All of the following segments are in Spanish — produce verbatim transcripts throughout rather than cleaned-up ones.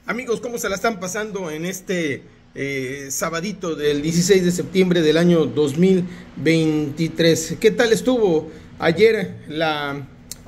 Amigos, ¿cómo se la están pasando en este eh, sabadito del dieciséis de septiembre del año dos mil veintitrés? ¿Qué tal estuvo ayer la,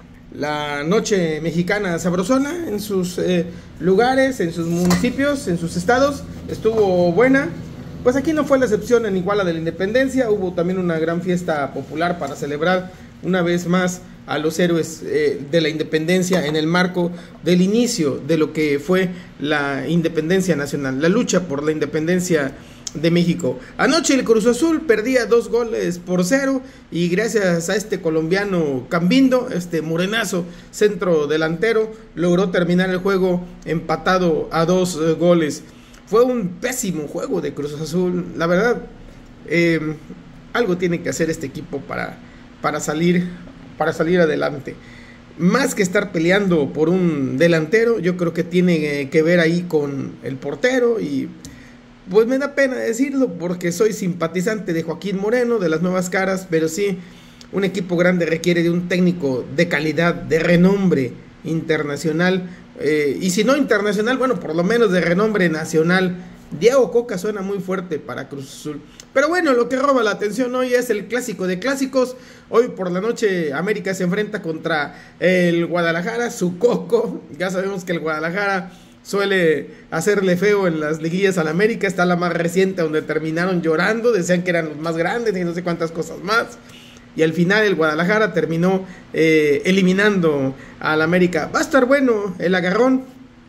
la noche mexicana sabrosona en sus eh, lugares, en sus municipios, en sus estados? ¿Estuvo buena? Pues aquí no fue la excepción en Iguala de la Independencia. Hubo también una gran fiesta popular para celebrar una vez más a los héroes eh, de la independencia en el marco del inicio de lo que fue la independencia nacional, la lucha por la independencia de México. Anoche el Cruz Azul perdía dos goles por cero y gracias a este colombiano Cambindo, este morenazo centro delantero, logró terminar el juego empatado a dos eh, goles. Fue un pésimo juego de Cruz Azul, la verdad. Eh, algo tiene que hacer este equipo para, para salir para salir adelante. Más que estar peleando por un delantero, yo creo que tiene que ver ahí con el portero, y pues me da pena decirlo porque soy simpatizante de Joaquín Moreno, de las nuevas caras, pero sí, un equipo grande requiere de un técnico de calidad, de renombre internacional, eh, y si no internacional, bueno, por lo menos de renombre nacional. Diego Coca suena muy fuerte para Cruz Azul. Pero bueno, lo que roba la atención hoy es el clásico de clásicos. Hoy por la noche América se enfrenta contra el Guadalajara, su coco. Ya sabemos que el Guadalajara suele hacerle feo en las liguillas al América. Está la más reciente donde terminaron llorando, decían que eran los más grandes y no sé cuántas cosas más. Y al final el Guadalajara terminó eh, eliminando al América. Va a estar bueno el agarrón.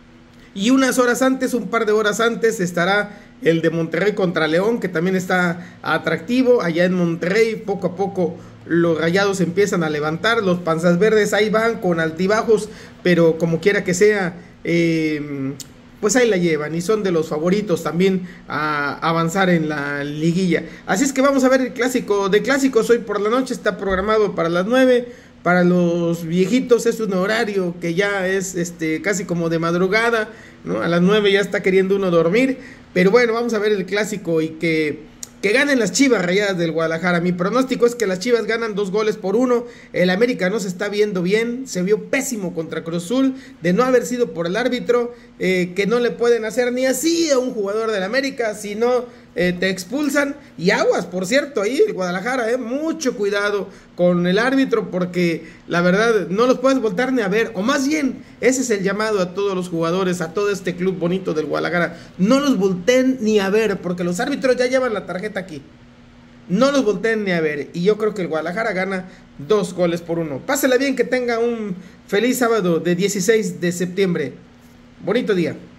Y unas horas antes, un par de horas antes, estará el de Monterrey contra León, que también está atractivo. Allá en Monterrey, poco a poco, los Rayados empiezan a levantar. Los Panzas Verdes ahí van con altibajos, pero como quiera que sea, eh, pues ahí la llevan. Y son de los favoritos también a avanzar en la liguilla. Así es que vamos a ver el clásico de clásicos. Hoy por la noche está programado para las nueve. Para los viejitos es un horario que ya es este casi como de madrugada, ¿no? A las nueve ya está queriendo uno dormir. Pero bueno, vamos a ver el clásico y que, que ganen las Chivas Rayadas del Guadalajara. Mi pronóstico es que las Chivas ganan dos goles por uno. El América no se está viendo bien, se vio pésimo contra Cruz Azul, de no haber sido por el árbitro, eh, que no le pueden hacer ni así a un jugador del América, sino Eh, te expulsan. Y aguas, por cierto, ahí el Guadalajara, eh, mucho cuidado con el árbitro, porque la verdad no los puedes voltar ni a ver, o más bien, ese es el llamado a todos los jugadores, a todo este club bonito del Guadalajara: no los volteen ni a ver, porque los árbitros ya llevan la tarjeta aquí, no los volteen ni a ver. Y yo creo que el Guadalajara gana dos goles por uno. Pásela bien, que tenga un feliz sábado de dieciséis de septiembre, bonito día.